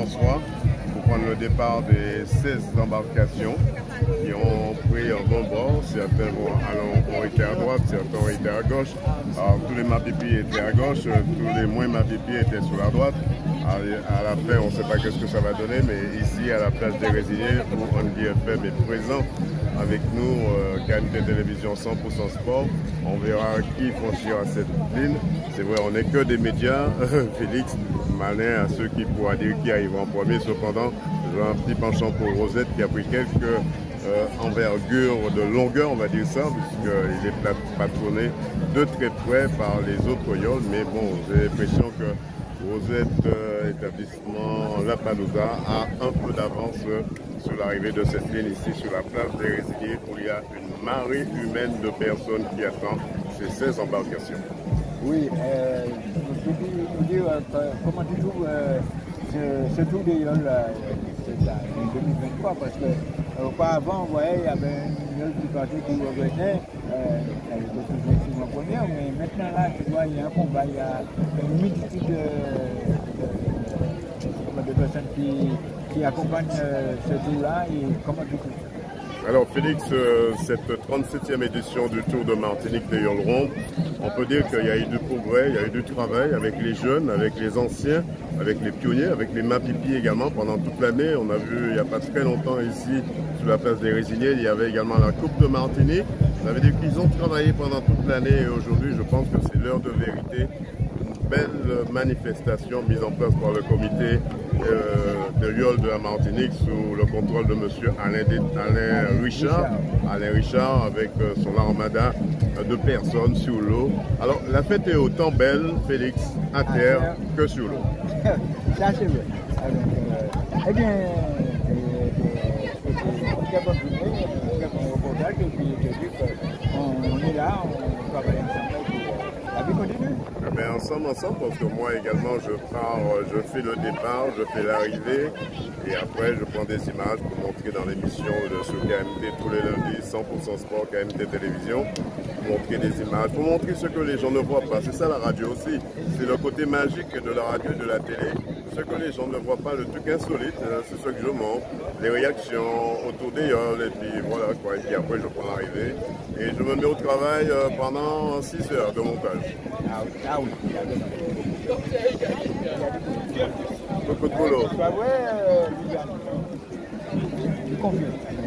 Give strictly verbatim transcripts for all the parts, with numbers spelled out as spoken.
soir pour prendre le départ des seize embarcations qui ont pris un bon bord. Certains vont, alors, ont été à droite, certains ont été à gauche. Alors, tous les mapipis étaient à gauche, tous les moins mapipis étaient sur la droite. À la fin, on ne sait pas qu'est-ce que ça va donner, mais ici, à la place des Résignés, où Andy F M est présent avec nous, euh, K M T Télévision cent pour cent Sport, on verra qui franchira cette ligne. C'est vrai, on n'est que des médias, Félix, malin à ceux qui pourraient dire qui arrivent en premier. Cependant, j'ai un petit penchant pour Rosette qui a pris quelques euh, envergures de longueur, on va dire ça, puisqu'il est patronné de très près par les autres yoles. Mais bon, j'ai l'impression que Rosette, euh, établissement La Palouza, a un peu d'avance euh, sur l'arrivée de cette ligne ici sur la place des Résignés, où il y a une marée humaine de personnes qui attendent ces seize embarcations. Oui, euh, je dis, dire, euh, comment tu trouves euh, ce, ce tour des yoles euh, en deux mille vingt-trois, parce que auparavant, vous voyez, il y avait une yole qui partait qui revenait, euh, elle était toujours sur ma première, mais maintenant là, tu vois, il y a un combat, il y a une multitude de, de, de, de personnes qui, qui accompagnent euh, ce tour-là, et comment tu trouves ça? Alors Félix, euh, cette trente-septième édition du Tour de Martinique des Yoles Rondes, on peut dire qu'il y a eu du progrès, il y a eu du travail avec les jeunes, avec les anciens, avec les pionniers, avec les mapipis également pendant toute l'année. On a vu il n'y a pas très longtemps ici, sur la place des Résignés, il y avait également la Coupe de Martinique. Ça veut dire qu'ils ont travaillé pendant toute l'année et aujourd'hui je pense que c'est l'heure de vérité. Une belle manifestation mise en place par le comité euh, de Yoles de la Martinique sous le contrôle de M. Alain, Alain Richard. Alain Richard avec euh, son armada de personnes sur l'eau. Alors la fête est autant belle, Félix, à terre que sur l'eau. Ça c'est vrai. Alors, euh, eh bien, c'est un bon journée, un bon reportage, et puis je dis qu'on est là, on travaille ensemble. La vie continue. Eh bien, ensemble, ensemble, parce que moi également, je pars, je fais le départ, je fais l'arrivée, et après, je prends des images pour montrer dans l'émission de ce K M T tous les lundis, cent pour cent Sport, K M T Télévision, pour montrer des images, pour montrer ce que les gens ne voient pas. C'est ça la radio aussi. C'est le côté magique de la radio et de la télé. Ce que les gens ne voient pas, le truc insolite, c'est ce que je montre, les réactions autour des yoles, et puis voilà quoi. Et puis après, je prends l'arrivée, et je me mets au travail pendant six heures de montage. Ah oui, ah oui. Beaucoup de boulot. C'est pas vrai, euh, je confirme.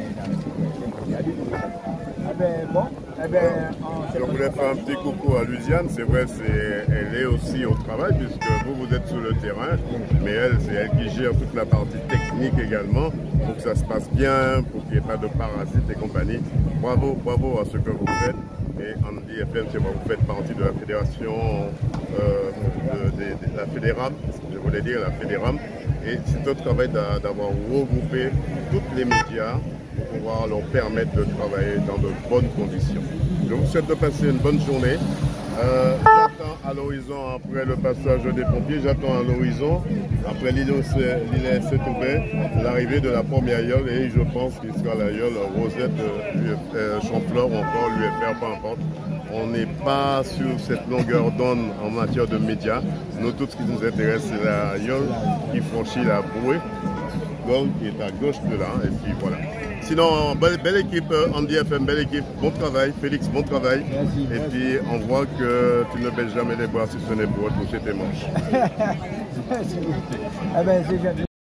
Ah ben bon, eh ben, je voulais faire un petit coucou à Lusiane. C'est vrai, c'est, elle est aussi au travail puisque vous, vous êtes sur le terrain, mais elle, c'est elle qui gère toute la partie technique également pour que ça se passe bien, pour qu'il n'y ait pas de parasites et compagnie. Bravo, bravo à ce que vous faites. Et Andy F M, vous faites partie de la fédération, euh, de, de, de la Fédéram, je voulais dire la Fédéram. Et c'est un travail d'avoir regroupé tous les médias pour pouvoir leur permettre de travailler dans de bonnes conditions. Je vous souhaite de passer une bonne journée. Euh, j'attends à l'horizon, après le passage des pompiers, j'attends à l'horizon, après l'île Saint-Ouvert, l'arrivée de la première yole, et je pense qu'il sera la yole Rosette, euh, Chamfleur ou encore l'U F R, peu importe. On n'est pas sur cette longueur d'onde en matière de médias. Nous, tout ce qui nous intéresse, c'est la yole qui franchit la bouée, donc qui est à gauche de là, et puis voilà. Sinon, belle, belle équipe, Andy F M, belle équipe, bon travail, Félix, bon travail. Merci, et merci. puis, on voit que tu ne baisses jamais les bras si ce n'est pour être couché tes manches. Merci. Ah ben, c'est gentil.